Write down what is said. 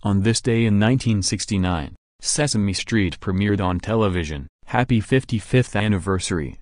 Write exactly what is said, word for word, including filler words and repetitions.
On this day in nineteen sixty-nine, Sesame Street premiered on television. Happy fifty-fifth anniversary.